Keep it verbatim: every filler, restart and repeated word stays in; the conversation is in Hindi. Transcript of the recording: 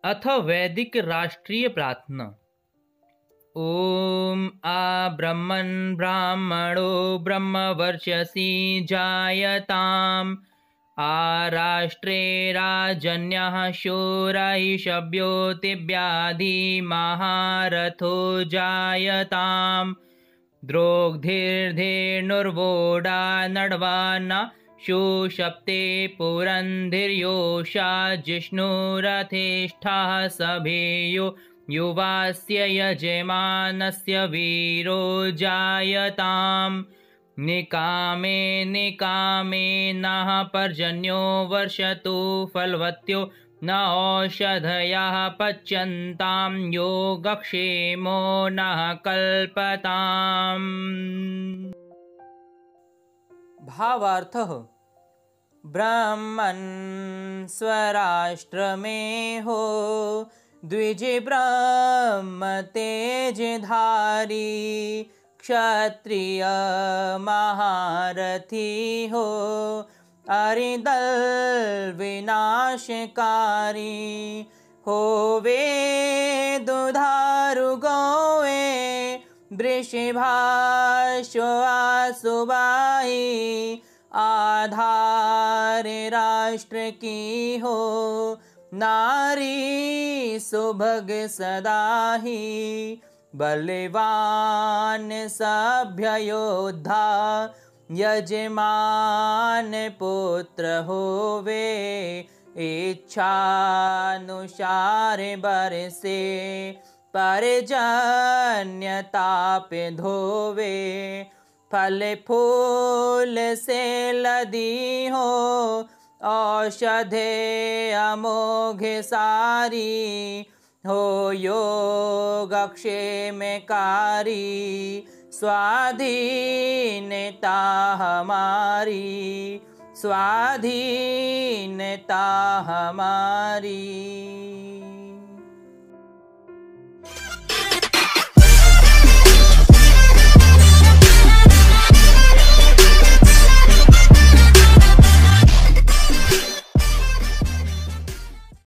अथ वैदिक राष्ट्रीय प्रार्थना। ओम आ ब्रह्मन् ब्राह्मणो ब्रह्मवर्चसि जायताम् आ राष्ट्रे राजन्यः शूरैः शव्योतिव्याधिमहारथो जायताम् द्रोग्धिर्धेनुर्वोढा नड्वाना सुषप्ते पुरन्धिर्योषा जिष्णुरथेष्ठः सभेयो युवास्य यजमानस्य वीरो जायताम् निकामे निकामे नः पर्जन्यो वर्षतु फलवत्यो न औषधयः पच्यन्तां योगक्षेमो नः कल्पताम्। भावार्थः ब्राह्मण स्वराष्ट्र में हो द्विज ब्रह्म तेजधारी क्षत्रिय महारथी हो अरिदल विनाशकारी होवे दुधारु गौए वृषभाश्व आसुबाई आधार राष्ट्र की हो नारी सुभग सदाही बलवान सभ्य योद्धा यजमान पुत्र होवे इच्छानुसार बरसे परजन्य ताप धोवे फल फूल से लदी हो औषधे अमोघ सारी हो योगक्षेमकारी स्वाधीनता हमारी स्वाधीनता हमारी।